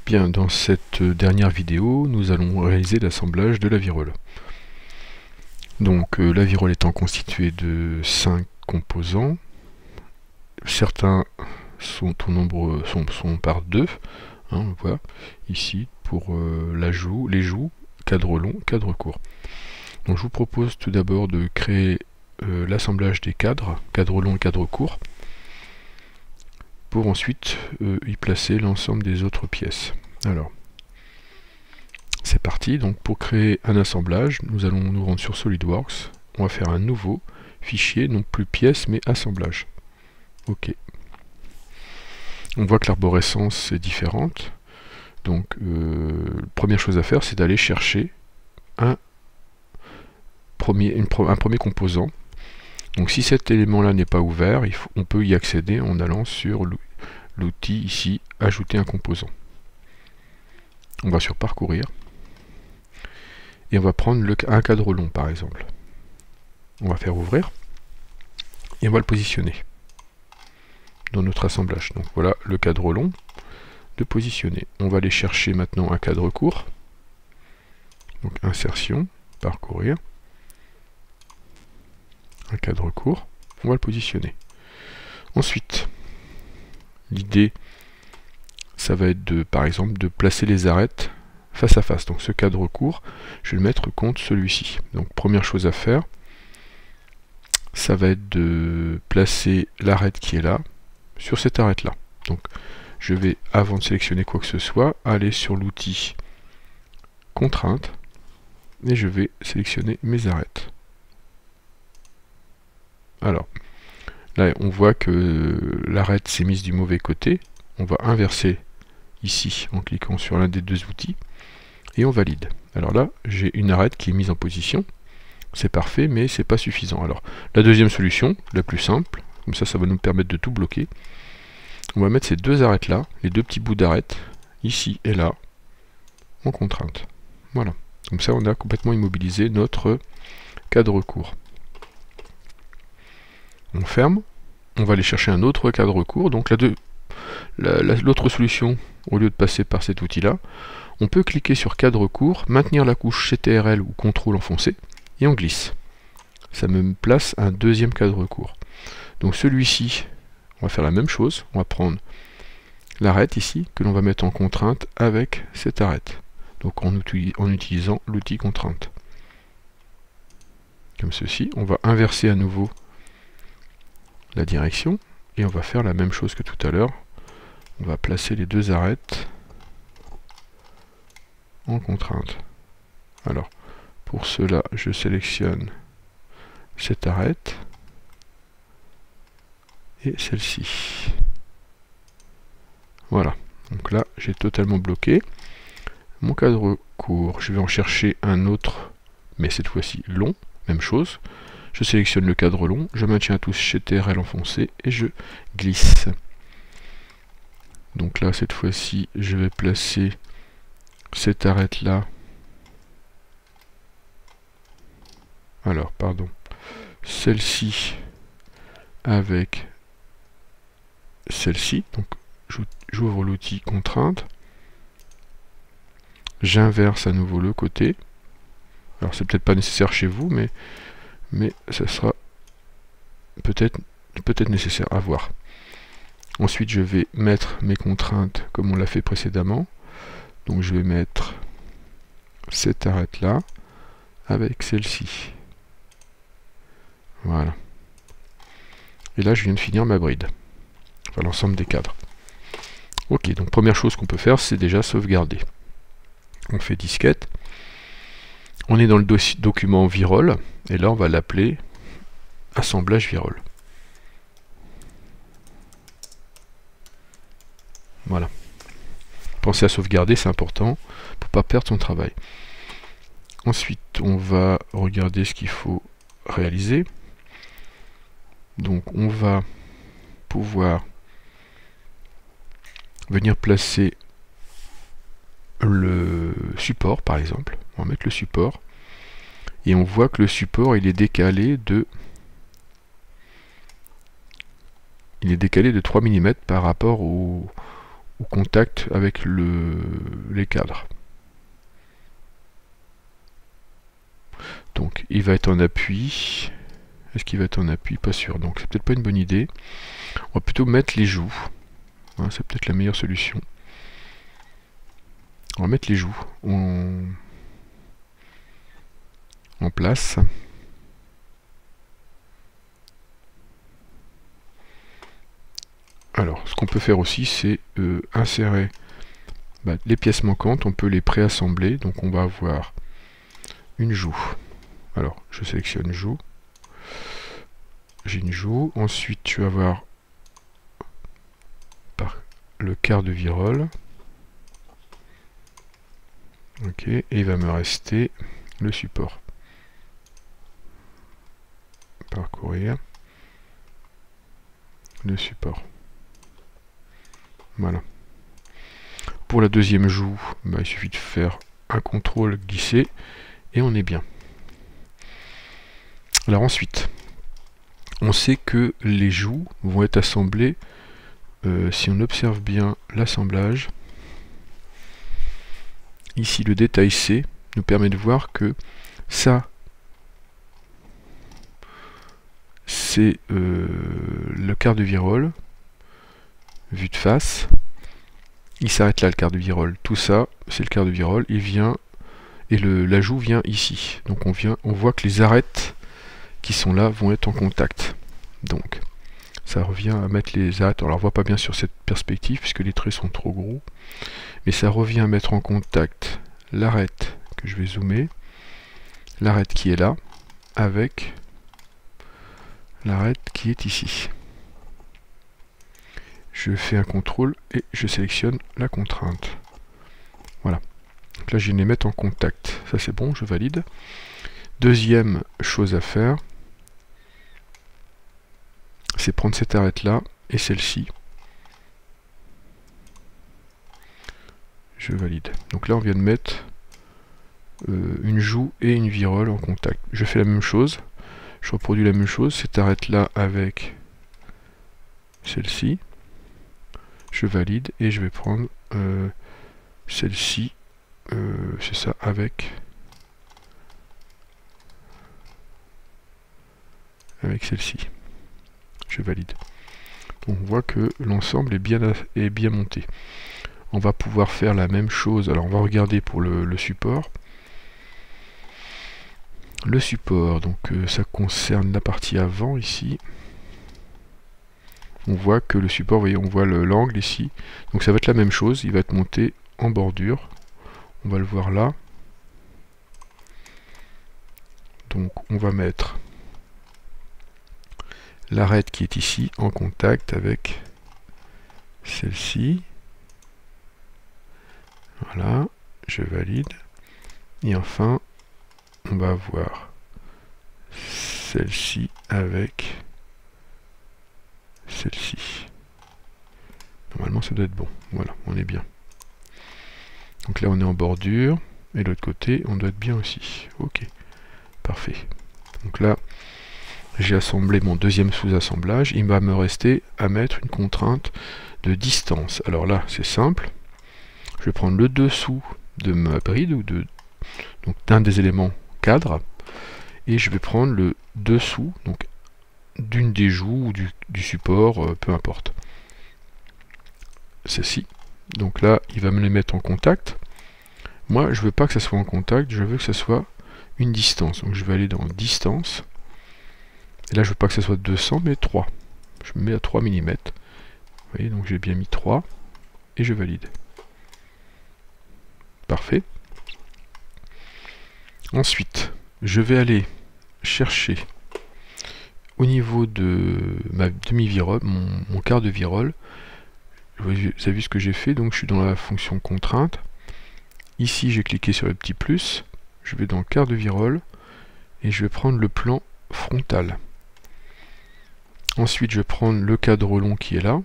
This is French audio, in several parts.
Bien, dans cette dernière vidéo, nous allons réaliser l'assemblage de la virole. Donc la virole étant constituée de 5 composants, certains sont au nombre sont par 2, on voit ici pour les joues, cadre long, cadre court. Donc je vous propose tout d'abord de créer l'assemblage des cadres, cadre long et cadre court, pour ensuite y placer l'ensemble des autres pièces. Alors, c'est parti. Donc pour créer un assemblage, nous allons nous rendre sur SolidWorks. On va faire un nouveau fichier, non plus pièce, mais assemblage. OK. On voit que l'arborescence est différente. Donc, première chose à faire, c'est d'aller chercher un premier composant. Donc si cet élément-là n'est pas ouvert, on peut y accéder en allant sur l'outil ici, ajouter un composant. On va sur parcourir. Et on va prendre un cadre long par exemple. On va faire ouvrir. Et on va le positionner dans notre assemblage. Donc voilà le cadre long de positionner. On va aller chercher maintenant un cadre court. Donc insertion, parcourir. Un cadre court, on va le positionner. Ensuite, l'idée, ça va être de, par exemple, de placer les arêtes face à face. Donc ce cadre court, je vais le mettre contre celui-ci. Donc première chose à faire, ça va être de placer l'arête qui est là sur cette arête-là. Donc je vais, avant de sélectionner quoi que ce soit, aller sur l'outil contrainte et je vais sélectionner mes arêtes. Alors, là on voit que l'arête s'est mise du mauvais côté. On va inverser ici en cliquant sur l'un des deux outils et on valide. Alors là, j'ai une arête qui est mise en position. C'est parfait, mais c'est pas suffisant. Alors, la deuxième solution, la plus simple, comme ça va nous permettre de tout bloquer. On va mettre ces deux arêtes là, les deux petits bouts d'arête, ici et là, en contrainte. Voilà. Comme ça, on a complètement immobilisé notre cadre court. On ferme, on va aller chercher un autre cadre court. Donc l'autre solution, au lieu de passer par cet outil-là, on peut cliquer sur cadre court, maintenir la couche CTRL ou CTRL enfoncé, et on glisse. Ça me place un deuxième cadre court. Donc celui-ci, on va faire la même chose, on va prendre l'arête ici, que l'on va mettre en contrainte avec cette arête. Donc en utilisant l'outil contrainte. Comme ceci, on va inverser à nouveau la direction et on va faire la même chose que tout à l'heure. On va placer les deux arêtes en contrainte. Alors pour cela, je sélectionne cette arête et celle-ci. Voilà, donc là j'ai totalement bloqué mon cadre court. Je vais en chercher un autre, mais cette fois-ci long, même chose. Je sélectionne le cadre long, je maintiens la touche CTRL enfoncée et je glisse. Donc là, cette fois-ci, je vais placer cette arête-là. Alors, pardon. Celle-ci avec celle-ci. Donc, j'ouvre l'outil contrainte. J'inverse à nouveau le côté. Alors, c'est peut-être pas nécessaire chez vous, mais ça sera peut-être nécessaire à voir. Ensuite, je vais mettre mes contraintes comme on l'a fait précédemment. Donc, je vais mettre cette arête-là avec celle-ci. Voilà. Et là, je viens de finir ma bride. Enfin, l'ensemble des cadres. Ok, donc première chose qu'on peut faire, c'est déjà sauvegarder. On fait disquette. On est dans le document virole, et là on va l'appeler assemblage virole. Voilà. Pensez à sauvegarder, c'est important, pour ne pas perdre son travail. Ensuite, on va regarder ce qu'il faut réaliser. Donc on va pouvoir venir placer le support par exemple. On va mettre le support et on voit que le support il est décalé de 3 mm par rapport au au contact avec les cadres. Donc il va être en appui. Est-ce qu'il va être en appui? Pas sûr. Donc c'est peut-être pas une bonne idée. On va plutôt mettre les joues. Hein, c'est peut-être la meilleure solution. On va mettre les joues en place. Alors, ce qu'on peut faire aussi, c'est insérer les pièces manquantes. On peut les préassembler. Donc on va avoir une joue. Alors, je sélectionne joue. J'ai une joue. Ensuite, tu vas avoir le quart de virole. Ok, et il va me rester le support. Parcourir le support. Voilà. Pour la deuxième joue, il suffit de faire un contrôle glisser et on est bien. Alors ensuite, on sait que les joues vont être assemblées, si on observe bien l'assemblage, ici le détail C nous permet de voir que ça, c'est le quart de virole, vu de face. Il s'arrête là le quart de virole. Tout ça, c'est le quart de virole. Il vient, et la joue vient ici. Donc on voit que les arêtes qui sont là vont être en contact. Donc ça revient à mettre les arêtes. Alors on ne voit pas bien sur cette perspective puisque les traits sont trop gros. Mais ça revient à mettre en contact l'arête que je vais zoomer, l'arête qui est là, avec l'arête qui est ici. Je fais un contrôle et je sélectionne la contrainte. Voilà. Donc là, je viens de les mettre en contact. Ça, c'est bon, je valide. Deuxième chose à faire, c'est prendre cette arête-là et celle-ci. Je valide. Donc là, on vient de mettre une joue et une virole en contact. Je fais la même chose. Je reproduis la même chose. Cette arête-là avec celle-ci. Je valide et je vais prendre celle-ci, c'est ça, avec celle-ci. Je valide. Donc on voit que l'ensemble est bien monté. On va pouvoir faire la même chose. Alors on va regarder pour le support. Le support, donc ça concerne la partie avant ici. On voit que le support, vous voyez, on voit l'angle ici. Donc ça va être la même chose, il va être monté en bordure. On va le voir là. Donc on va mettre l'arête qui est ici en contact avec celle-ci. Voilà, je valide. Et enfin, on va avoir celle-ci avec celle-ci. Normalement ça doit être bon. Voilà, on est bien. Donc là on est en bordure. Et de l'autre côté, on doit être bien aussi. Ok, parfait. Donc là, j'ai assemblé mon deuxième sous-assemblage. Il va me rester à mettre une contrainte de distance. Alors là, c'est simple. Je vais prendre le dessous de ma bride, ou donc d'un des éléments cadre, et je vais prendre le dessous, donc d'une des joues ou du support, peu importe. Ceci. Donc là, il va me les mettre en contact. Moi, je veux pas que ça soit en contact, je veux que ça soit une distance. Donc je vais aller dans distance. Et là, je veux pas que ça soit 200, mais 3. Je me mets à 3 mm. Vous voyez, donc j'ai bien mis 3. Et je valide. Parfait. Ensuite, je vais aller chercher au niveau de ma demi-virole, mon quart de virole. Vous avez vu ce que j'ai fait, donc je suis dans la fonction contrainte. Ici, j'ai cliqué sur le petit plus. Je vais dans quart de virole et je vais prendre le plan frontal. Ensuite, je vais prendre le cadre long qui est là.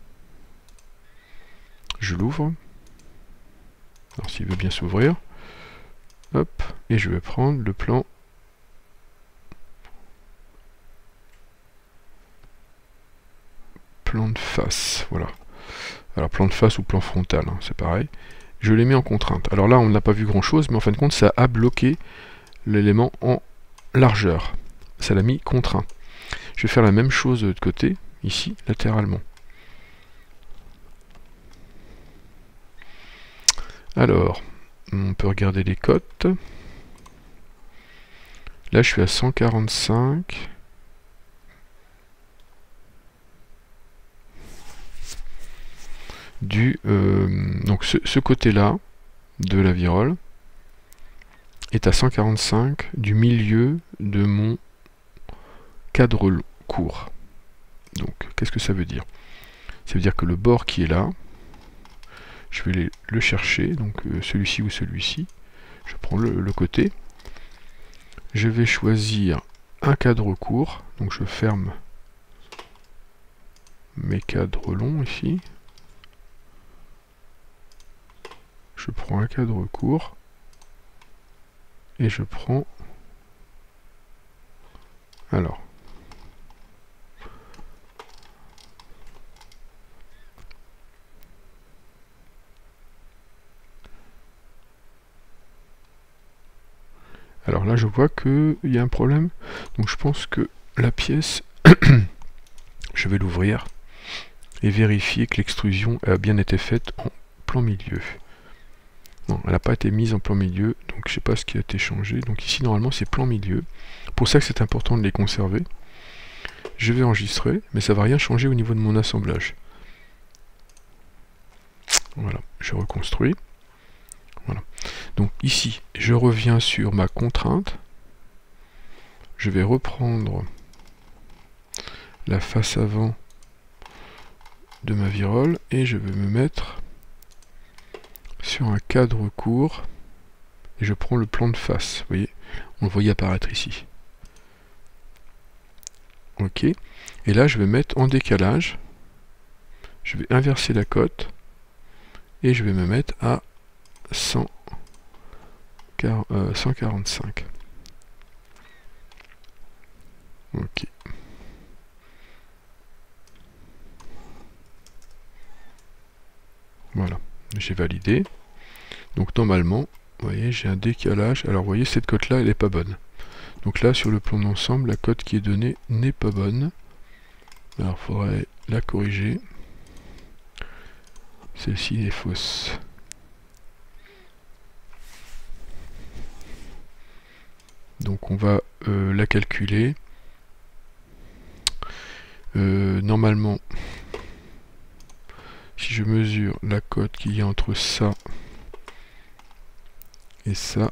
Je l'ouvre. Alors, s'il veut bien s'ouvrir. Hop, et je vais prendre le plan de face. Voilà. Alors plan de face ou plan frontal, hein, c'est pareil. Je les mets en contrainte. Alors là, on n'a pas vu grand chose, mais en fin de compte, ça a bloqué l'élément en largeur. Ça l'a mis contraint. Je vais faire la même chose de l'autre côté, ici, latéralement. Alors, on peut regarder les cotes. Là, je suis à 145. Donc ce côté-là de la virole est à 145 du milieu de mon cadre court. Donc, qu'est-ce que ça veut dire? Ça veut dire que le bord qui est là, je vais le chercher, donc celui-ci ou celui-ci. Je prends le côté. Je vais choisir un cadre court, donc je ferme mes cadres longs ici. Je prends un cadre court et je prends... Alors, là je vois qu'il y a un problème, donc je pense que la pièce, je vais l'ouvrir et vérifier que l'extrusion a bien été faite en plan milieu. Non, elle n'a pas été mise en plan milieu, donc je ne sais pas ce qui a été changé. Donc ici normalement c'est plan milieu. Pour ça que c'est important de les conserver. Je vais enregistrer, mais ça ne va rien changer au niveau de mon assemblage. Voilà, je reconstruis. Voilà. Donc ici, je reviens sur ma contrainte. Je vais reprendre la face avant de ma virole et je vais me mettre sur un cadre court et je prends le plan de face. Vous voyez, on le voyait apparaître ici. Ok. Et là, je vais mettre en décalage. Je vais inverser la cote et je vais me mettre à 145. Ok. Voilà, j'ai validé. Donc normalement, vous voyez, j'ai un décalage. Alors vous voyez, cette cote là, elle n'est pas bonne. Donc là, sur le plan d'ensemble, la cote qui est donnée n'est pas bonne. Alors il faudrait la corriger. Celle-ci est fausse. Donc on va la calculer. Normalement, si je mesure la cote qu'il y a entre ça et ça,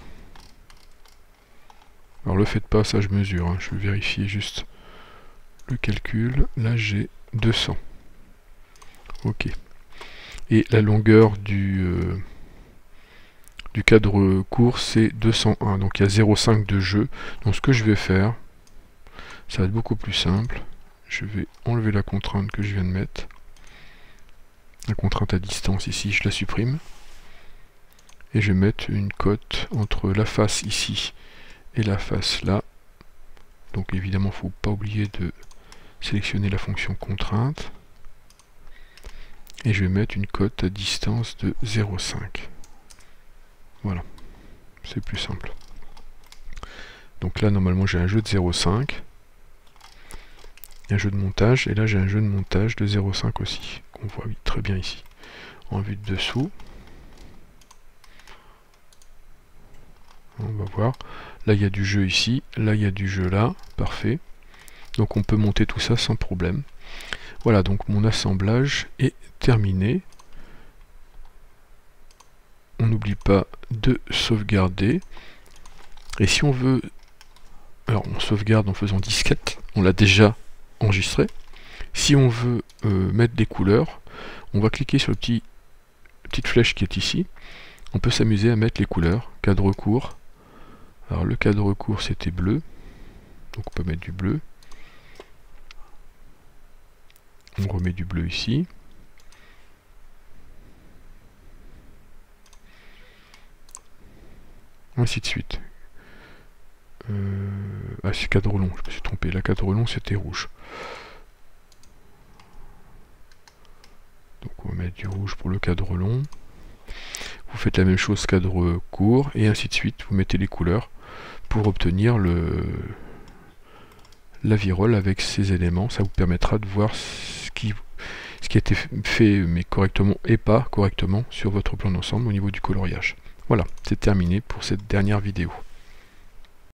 alors le faites pas, ça je mesure, hein, je vais vérifier juste le calcul. Là j'ai 200. Ok. Et la longueur du cadre court c'est 201, donc il y a 0,5 de jeu. Donc ce que je vais faire, ça va être beaucoup plus simple. Je vais enlever la contrainte que je viens de mettre. La contrainte à distance ici, je la supprime. Et je vais mettre une cote entre la face ici et la face là. Donc évidemment, il ne faut pas oublier de sélectionner la fonction contrainte. Et je vais mettre une cote à distance de 0,5. Voilà, c'est plus simple. Donc là, normalement, j'ai un jeu de 0,5. Un jeu de montage, et là j'ai un jeu de montage de 0,5 aussi, qu'on voit très bien ici, en vue de dessous. On va voir, là il y a du jeu ici, là il y a du jeu là, parfait. Donc on peut monter tout ça sans problème. Voilà, donc mon assemblage est terminé. On n'oublie pas de sauvegarder. Et si on veut, alors on sauvegarde en faisant disquette, on l'a déjà enregistré. Si on veut mettre des couleurs, on va cliquer sur la petite flèche qui est ici. On peut s'amuser à mettre les couleurs. Cadre court. Alors le cadre court c'était bleu. Donc on peut mettre du bleu. On remet du bleu ici. Ainsi de suite. Ah, c'est cadre long, je me suis trompé. La cadre long c'était rouge. Donc on va mettre du rouge pour le cadre long. Vous faites la même chose cadre court, et ainsi de suite. Vous mettez les couleurs pour obtenir la virole avec ces éléments. Ça vous permettra de voir ce qui a été fait mais correctement et pas correctement sur votre plan d'ensemble au niveau du coloriage. Voilà, c'est terminé pour cette dernière vidéo.